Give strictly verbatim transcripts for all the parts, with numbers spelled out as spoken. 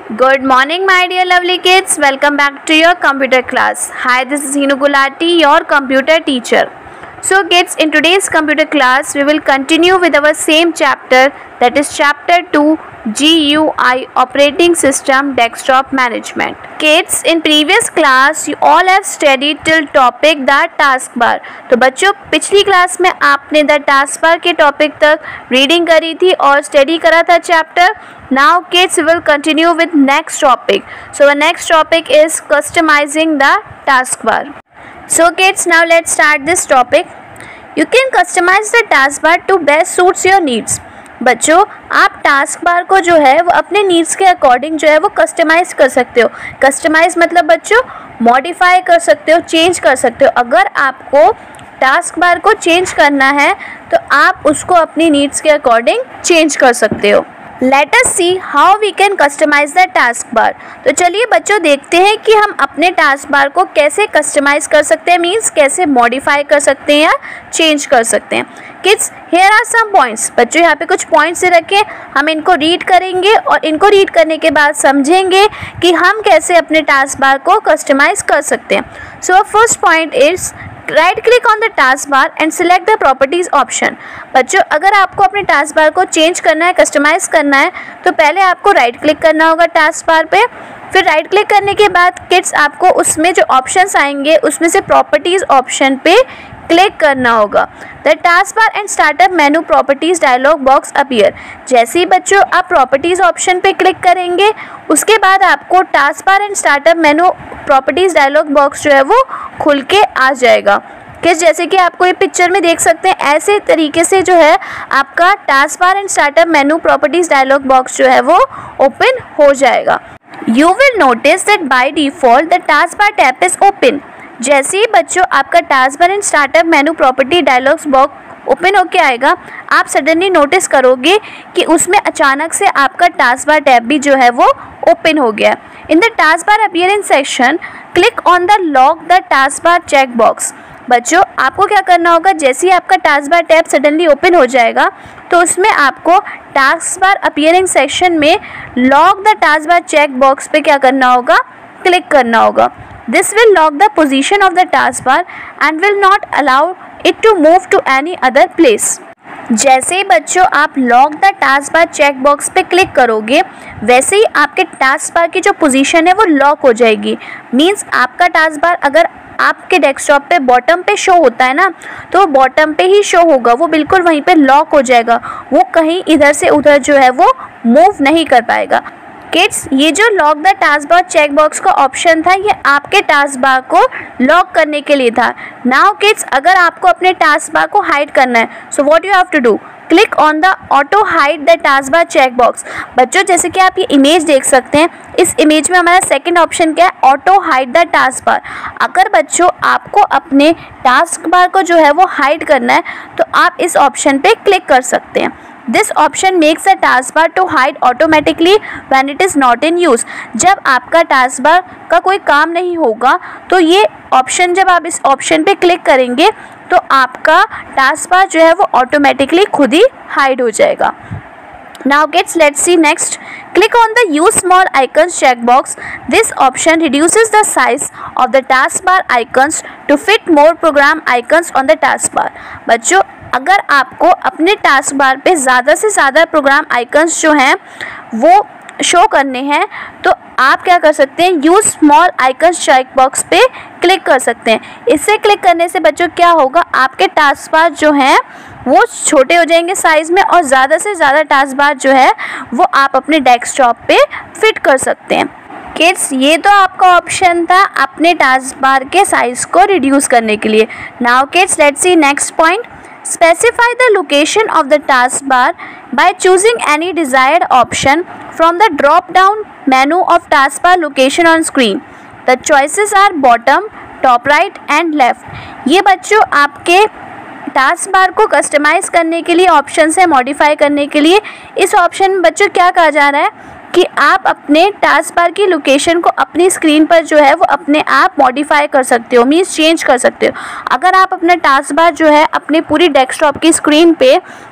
Good morning, my dear lovely kids. Welcome back to your computer class. Hi, this is Hinu Gulati, your computer teacher. So kids, in today's computer class, we will continue with our same chapter, that is chapter two, G U I Operating System Desktop Management. Kids, in previous class, you all have studied till topic the taskbar. तो बच्चों, पिछली class में आपने the taskbar के topic तक reading करी थी और स्टडी करा था chapter. Now kids, we will continue with next topic. So the next topic is customizing the taskbar. So kids, now let's start this topic. You can customize the taskbar to best suits your needs. बच्चों, आप task bar को जो है वो अपने needs के according जो है वो कस्टमाइज़ कर सकते हो. कस्टमाइज़ मतलब बच्चों मॉडिफाई कर सकते हो, चेंज कर सकते हो. अगर आपको टास्क बार को चेंज करना है तो आप उसको अपनी नीड्स के अकॉर्डिंग चेंज कर सकते हो. Let us see how we can customize the task bar. तो चलिए बच्चों देखते हैं कि हम अपने टास्क बार को कैसे कस्टमाइज़ कर सकते हैं, मीन्स कैसे मॉडिफाई कर सकते हैं या चेंज कर सकते हैं. Kids, here are some points. बच्चों यहाँ पे कुछ पॉइंट्स से रखें, हम इनको रीड करेंगे और इनको रीड करने के बाद समझेंगे कि हम कैसे अपने टास्क बार को कस्टमाइज़ कर सकते हैं. So first point is right click on the task bar and select the properties option. बच्चों, अगर आपको अपने टास्क बार को चेंज करना है, कस्टमाइज़ करना है, तो पहले आपको राइट क्लिक करना होगा टास्क बार पे. फिर राइट क्लिक करने के बाद किड्स आपको उसमें जो ऑप्शंस आएंगे उसमें से प्रॉपर्टीज़ ऑप्शन पे क्लिक करना होगा. The task bar and startup menu properties dialog box appear. जैसे ही बच्चों आप प्रॉपर्टीज़ ऑप्शन पे क्लिक करेंगे उसके बाद आपको task bar and startup menu properties dialog box जो है वो खुल के आ जाएगा. कि जैसे कि आपको ये पिक्चर में देख सकते हैं, ऐसे तरीके से जो है आपका task bar and startup menu properties dialog box जो है वो ओपन हो जाएगा. You will notice that by default the task bar tab is open. जैसे ही बच्चों आपका task bar and startup menu property dialogs box open होके आएगा, आप सडनली नोटिस करोगे कि उसमें अचानक से आपका टास्क बार टैब भी जो है वो ओपन हो गया. In the task bar appearance section click on the lock the task bar check box. बच्चों, आपको क्या करना होगा, जैसे ही आपका task bar tab suddenly open हो जाएगा तो उसमें आपको टास्क बार अपीयरिंग सेक्शन में lock the task bar check box पे क्या करना होगा, क्लिक करना होगा. This will lock the position of the taskbar and will not allow it to move to any other place. जैसे ही बच्चों आप lock the task bar check box पे क्लिक करोगे वैसे ही आपके टास्क बार की जो पोजीशन है वो लॉक हो जाएगी. मींस आपका टास्क बार अगर आपके डेस्कटॉप पे बॉटम पे शो होता है ना, तो बॉटम पे ही शो होगा, वो बिल्कुल वहीं पे लॉक हो जाएगा, वो कहीं इधर से उधर जो है वो मूव नहीं कर पाएगा. किड्स, ये जो lock the task bar check box का ऑप्शन था ये आपके टास्क बार को लॉक करने के लिए था. नाउ किड्स, अगर आपको अपने टास्क बार को हाइड करना है, so what you have to do, click on the auto hide the task bar check box. बच्चों, जैसे कि आप ये इमेज देख सकते हैं, इस इमेज में हमारा सेकंड ऑप्शन क्या है, auto hide the task bar. अगर बच्चों आपको अपने टास्क बार को जो है वो हाइड करना है तो आप इस ऑप्शन पे क्लिक कर सकते हैं. This option makes the task bar to hide automatically when it is not in use. जब आपका टास्क बार का कोई काम नहीं होगा तो ये ऑप्शन, जब आप इस ऑप्शन पे क्लिक करेंगे तो आपका टास्क बार जो है वो ऑटोमेटिकली खुद ही हाइड हो जाएगा. Now kids, let's see next. Click on the use small icons checkbox. This option reduces the size of the taskbar icons to fit more program icons on the taskbar. बच्चों, अगर आपको अपने task bar पे ज़्यादा से ज़्यादा programme icons जो हैं वो शो करने हैं तो आप क्या कर सकते हैं, use small icons check box पे क्लिक कर सकते हैं. इससे क्लिक करने से बच्चों क्या होगा, आपके टास्क बार जो हैं वो छोटे हो जाएंगे साइज़ में और ज़्यादा से ज़्यादा टास्क बार जो है वो आप अपने डेस्कटॉप पे फिट कर सकते हैं. किड्स, ये तो आपका ऑप्शन था अपने टास्क बार के साइज़ को रिड्यूस करने के लिए. Now kids, let's see next point. Specify the location of the taskbar by choosing any desired option from the drop-down menu of taskbar location on screen. The choices are bottom, top right and left. ये बच्चों आपके task bar को customise करने के लिए option है, modify करने के लिए. इस ऑप्शन में बच्चों क्या कहा जा रहा है कि आप अपने टास्क बार की लोकेशन को अपनी स्क्रीन पर जो है वो अपने आप मॉडिफाई कर सकते हो, मीन्स चेंज कर सकते हो. अगर आप अपना टास्क बार जो है अपने पूरी डेस्कटॉप की स्क्रीन पे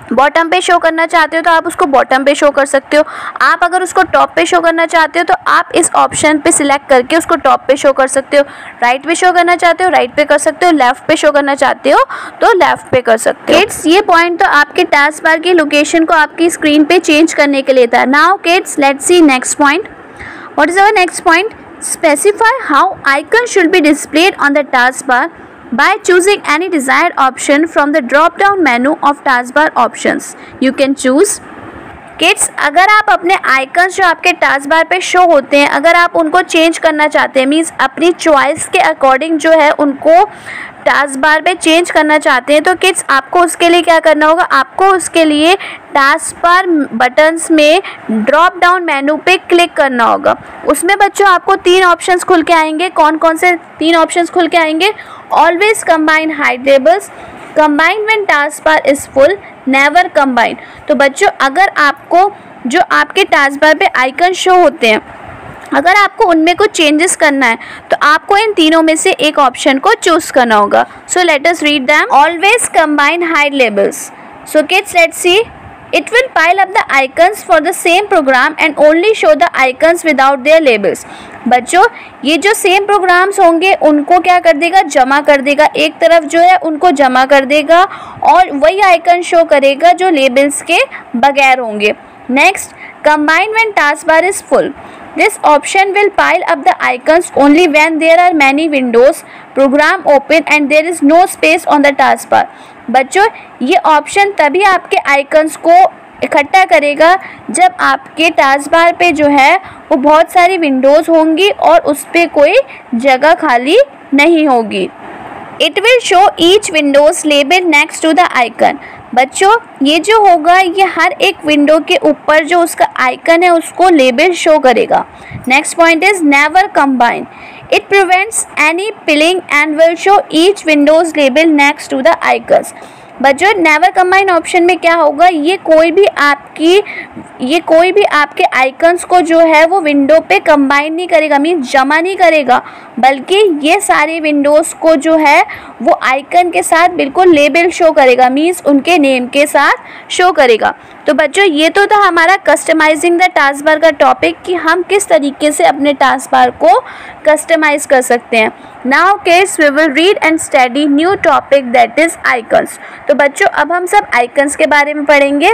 बॉटम पे शो करना चाहते हो तो आप उसको बॉटम पे शो कर सकते हो। आप अगर उसको टॉप पे शो करना चाहते हो तो आप इस ऑप्शन पे सिलेक्ट करके उसको टॉप पे शो कर सकते हो। राइट पे शो करना चाहते हो राइट पे कर सकते हो, लेफ्ट पे शो करना चाहते हो तो लेफ्ट पे कर सकते हो। किड्स, ये पॉइंट तो आपके टास्क बार की लोकेशन को आपकी स्क्रीन पे चेंज करने के लिए था। Now kids, let's see next point. What is our next point? Specify how icon should be displayed on the task bar by choosing any desired option from the drop down menu of taskbar options. You can choose. Kids, अगर आप अपने icons जो आपके task bar पे show होते हैं अगर आप उनको चेंज करना चाहते हैं, मीन्स अपनी चॉइस के अकॉर्डिंग जो है उनको टास्क बार पे चेंज करना चाहते हैं, तो किड्स आपको उसके लिए क्या करना होगा? आपको उसके लिए टास्क बार बटन्स में ड्रॉप डाउन मेनू पे क्लिक करना होगा। उसमें बच्चों आपको तीन ऑप्शंस खुल के आएंगे। कौन कौन से तीन ऑप्शंस खुल के आएंगे? Always combine hide labels, combine when task bar is full, never combine. तो बच्चों अगर आपको जो आपके टास्क बार पे आइकन शो होते हैं अगर आपको उनमें कुछ चेंजेस करना है तो आपको इन तीनों में से एक ऑप्शन को चूज करना होगा। So let us read them. Always combine hide labels. So kids, let's see. It will pile up the icons for the same program and only show the icons without their labels. बच्चों ये जो same programmes होंगे उनको क्या कर देगा? जमा कर देगा। एक तरफ जो है उनको जमा कर देगा और वही आइकन शो करेगा जो लेबल्स के बगैर होंगे। Next, combine when taskbar is full. This option will pile up the icons only when there are many windows, program open and there is no space on the taskbar. बच्चों ये option तभी आपके icons को इकट्ठा करेगा जब आपके task bar पे जो है वो बहुत सारी विंडोज़ होंगी और उस पर कोई जगह खाली नहीं होगी। It will show each windows label next to the icon. बच्चों ये जो होगा ये हर एक विंडो के ऊपर जो उसका आइकन है उसको लेबल शो करेगा। Next point is never combine. It prevents any pilling and will show each Windows label next to the icons. बच्चों नेवर कंबाइन ऑप्शन में क्या होगा? ये कोई भी आपकी ये कोई भी आपके आइकन्स को जो है वो विंडो पे कंबाइन नहीं करेगा, मीन्स जमा नहीं करेगा, बल्कि ये सारी विंडोज़ को जो है वो आइकन के साथ बिल्कुल लेबल शो करेगा, मीन्स उनके नेम के साथ शो करेगा। तो बच्चों ये तो था हमारा कस्टमाइजिंग द टास्क बार का टॉपिक कि हम किस तरीके से अपने टास्क बार को कस्टमाइज कर सकते हैं। Now kids we will read and study new topic that is icons. तो बच्चों अब हम सब आइकन्स के बारे में पढ़ेंगे।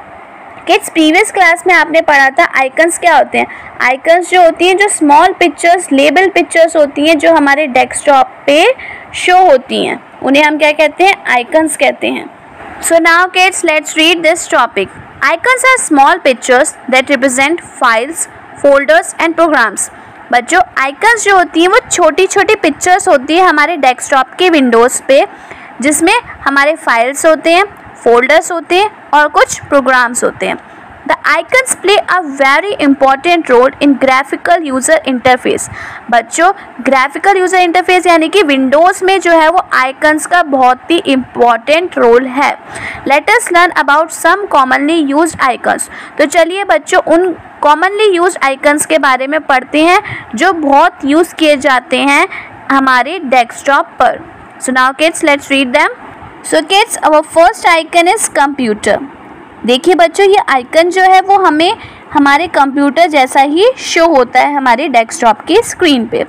किड्स प्रीवियस क्लास में आपने पढ़ा था आइकन्स क्या होते हैं। आइकन्स जो होती हैं जो स्मॉल पिक्चर्स लेबल पिक्चर्स होती हैं जो हमारे डेस्कटॉप पे शो होती हैं उन्हें हम क्या कहते हैं? आइकन्स कहते हैं। So now kids let's read this topic. Icons are small pictures that represent files, folders and programs. बच्चों आइकन्स जो होती हैं वो छोटी छोटी पिक्चर्स होती है हमारे डेस्कटॉप के विंडोज़ पे जिसमें हमारे फाइल्स होते हैं, फोल्डर्स होते हैं और कुछ प्रोग्राम्स होते हैं। The icons play a very important role in graphical user interface. बच्चों ग्राफिकल यूज़र इंटरफेस यानी कि विंडोज़ में जो है वो आइकन्स का बहुत ही इम्पॉर्टेंट रोल है। Let us learn about some commonly used icons. तो चलिए बच्चों उन कॉमनली यूज्ड आइकन्स के बारे में पढ़ते हैं जो बहुत यूज़ किए जाते हैं हमारे डेस्कटॉप पर। So now kids let's read them. So kids our first icon is computer. देखिए बच्चों ये आइकन जो है वो हमें हमारे कंप्यूटर जैसा ही शो होता है हमारे डेस्कटॉप की स्क्रीन पे।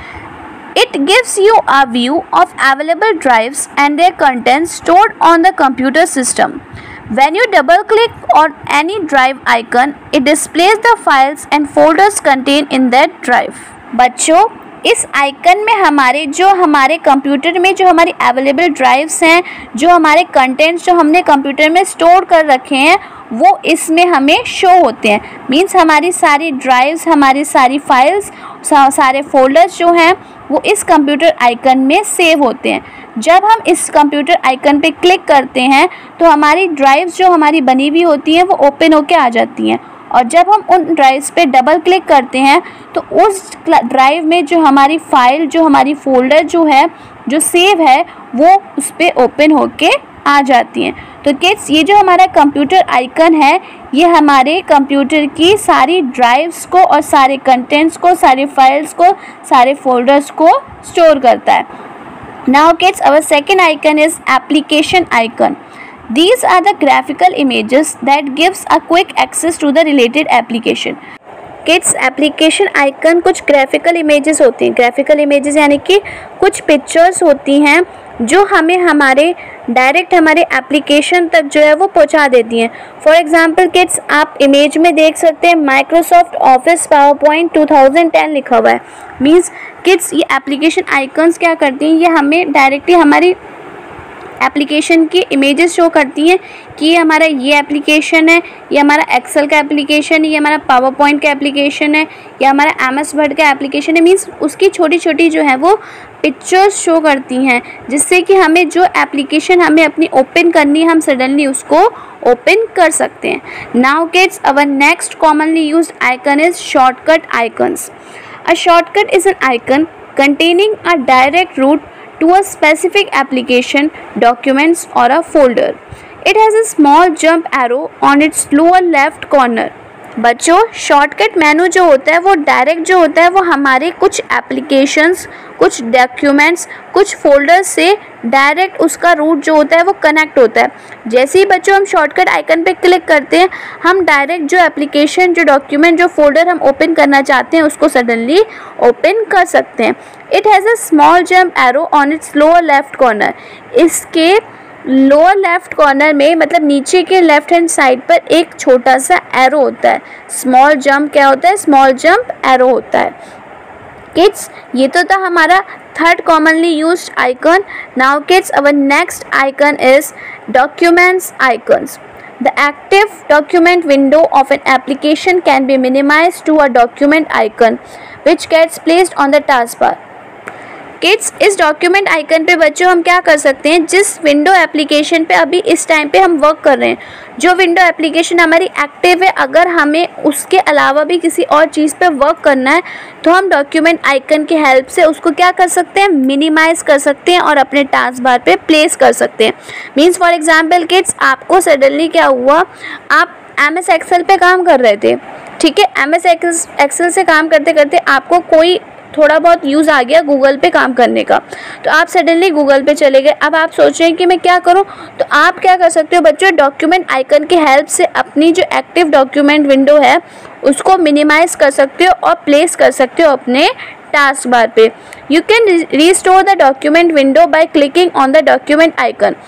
It gives you a view of available drives and their contents stored on the computer system. When you double click on any drive icon, it displays the files and folders contained in that drive. बच्चों इस icon में हमारे जो हमारे computer में जो हमारी available drives हैं, जो हमारे कंटेंट्स जो हमने कंप्यूटर में स्टोर कर रखे हैं वो इसमें हमें शो होते हैं। मींस हमारी सारी ड्राइव्स, हमारी सारी फाइल्स, सारे फोल्डर्स जो हैं वो इस कंप्यूटर आइकन में सेव होते हैं। जब हम इस कंप्यूटर आइकन पे क्लिक करते हैं तो हमारी ड्राइव्स जो हमारी बनी हुई होती हैं वो ओपन होके आ जाती हैं और जब हम उन ड्राइव्स पे डबल क्लिक करते हैं तो उस ड्राइव में जो हमारी फाइल, जो हमारी फोल्डर जो है जो सेव है वो उस पर ओपन होके आ जाती हैं। तो किड्स ये जो हमारा कंप्यूटर आइकन है ये हमारे कंप्यूटर की सारी ड्राइव्स को और सारे कंटेंट्स को, सारे फाइल्स को, सारे फोल्डर्स को स्टोर करता है। Now kids our second icon is application icon. These are the graphical images that gives a quick access to the related application. Kids application icon कुछ ग्राफिकल इमेजेस होती हैं. ग्राफिकल इमेजेस यानी कि कुछ pictures होती हैं जो हमें हमारे डायरेक्ट हमारे एप्लीकेशन तक जो है वो पहुंचा देती हैं. फॉर एग्जांपल किड्स आप इमेज में देख सकते हैं Microsoft Office PowerPoint two thousand ten लिखा हुआ है. मीन्स किड्स ये एप्लीकेशन आइकन्स क्या करती हैं, ये हमें डायरेक्टली हमारी एप्लीकेशन की इमेजेस शो करती हैं कि ये हमारा ये एप्लीकेशन है, ये हमारा एक्सेल का एप्लीकेशन है, ये हमारा पावर पॉइंट का एप्लीकेशन है, ये हमारा एम एस वर्ड का एप्लीकेशन है. मीन्स उसकी छोटी छोटी जो है वो पिक्चर्स शो करती हैं जिससे कि हमें जो एप्लीकेशन हमें अपनी ओपन करनी है हम सडनली उसको ओपन कर सकते हैं. Now kids our next commonly used icon is shortcut icons. A shortcut is an icon containing a direct route to a specific application, documents or a folder. It has a small jump arrow on its lower left corner. बच्चों shortcut menu जो होता है वो direct जो होता है वो हमारे कुछ एप्लीकेशंस, कुछ डॉक्यूमेंट्स, कुछ फोल्डर्स से डायरेक्ट उसका रूट जो होता है वो कनेक्ट होता है. जैसे ही बच्चों हम शॉर्टकट आइकन पे क्लिक करते हैं हम डायरेक्ट जो एप्लीकेशन, जो डॉक्यूमेंट, जो फोल्डर हम ओपन करना चाहते हैं उसको सडनली ओपन कर सकते हैं. It has a small jump arrow on its lower left corner. इसके लोअर लेफ्ट कॉर्नर में मतलब नीचे के लेफ्ट हैंड साइड पर एक छोटा सा एरो होता है. स्मॉल जंप क्या होता है, स्मॉल जंप एरो होता है. किड्स ये तो था हमारा third commonly used icon. Now kids our next icon is documents icons. The active document window of an application can be minimized to a document icon which gets placed on the taskbar. Kids इस document icon पे बच्चों हम क्या कर सकते हैं, जिस window application पे अभी इस टाइम पे हम वर्क कर रहे हैं, जो विंडो एप्लीकेशन हमारी एक्टिव है, अगर हमें उसके अलावा भी किसी और चीज़ पे वर्क करना है तो हम डॉक्यूमेंट आइकन की हेल्प से उसको क्या कर सकते हैं, मिनिमाइज़ कर सकते हैं और अपने टास्क बार पे प्लेस कर सकते हैं. मीन्स फॉर एग्जाम्पल किड्स आपको सडनली क्या हुआ, आप एम एस एक्सेल पे काम कर रहे थे, ठीक है, एम एस एक्सेल से काम करते करते आपको कोई थोड़ा बहुत यूज़ आ गया गूगल पे काम करने का, तो आप सडनली गूगल पे चले गए. अब आप सोच रहे हैं कि मैं क्या करूं, तो आप क्या कर सकते हो बच्चों, डॉक्यूमेंट आइकन की हेल्प से अपनी जो एक्टिव डॉक्यूमेंट विंडो है उसको मिनिमाइज़ कर सकते हो और प्लेस कर सकते हो अपने टास्क बार पे. You can restore the document window by clicking on the document icon.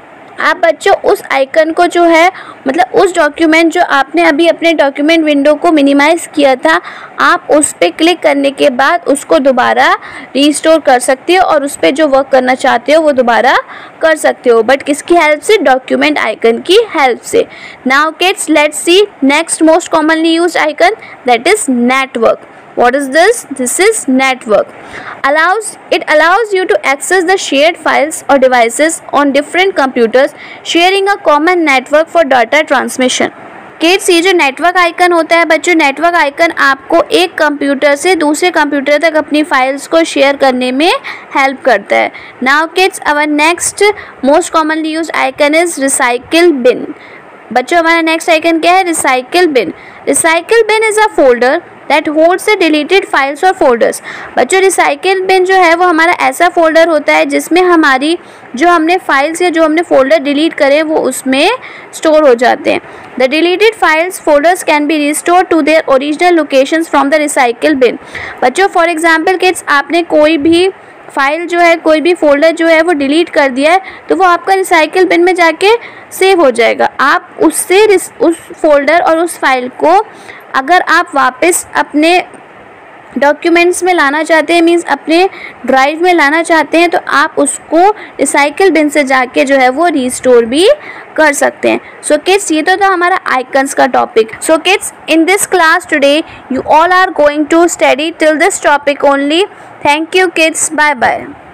आप बच्चों उस आइकन को जो है मतलब उस डॉक्यूमेंट जो आपने अभी अपने डॉक्यूमेंट विंडो को मिनिमाइज़ किया था, आप उस पर क्लिक करने के बाद उसको दोबारा रीस्टोर कर सकते हो और उस पर जो वर्क करना चाहते हो वो दोबारा कर सकते हो, बट किसकी हेल्प से, डॉक्यूमेंट आइकन की हेल्प से. Now kids let's see next most commonly used icon, that is network. What is this? This is network. Allows it allows you to access the shared files or devices on different computers, sharing a common network for data transmission. Kids ये जो network icon होता है बच्चों, network icon आपको एक computer से दूसरे computer तक अपनी फाइल्स को शेयर करने में हेल्प करता है. Now kids our next most commonly used icon is recycle bin. बच्चों हमारा नेक्स्ट आइकन क्या है, recycle bin. Recycle bin is a folder that holds the deleted files और फोल्डर्स. बच्चों रिसाइकिल बिन जो है वो हमारा ऐसा फोल्डर होता है जिसमें हमारी जो हमने फाइल्स या जो हमने फोल्डर डिलीट करे वो उसमें स्टोर हो जाते हैं. The deleted files folders can be restore to their original locations from the recycle bin. बच्चों फॉर एग्जांपल किड्स आपने कोई भी फाइल जो है, कोई भी फोल्डर जो है वो डिलीट कर दिया है तो वो आपका रिसाइकिल बिन में जाके सेव हो जाएगा. आप उससे उस फोल्डर और उस फाइल को अगर आप वापस अपने डॉक्यूमेंट्स में लाना चाहते हैं, मीन्स अपने ड्राइव में लाना चाहते हैं, तो आप उसको रिसाइकिल बिन से जाके जो है वो रीस्टोर भी कर सकते हैं. सो किड्स ये तो था हमारा आइकन्स का topic. So kids in this class today you all are going to study till this topic only. Thank you kids, bye bye.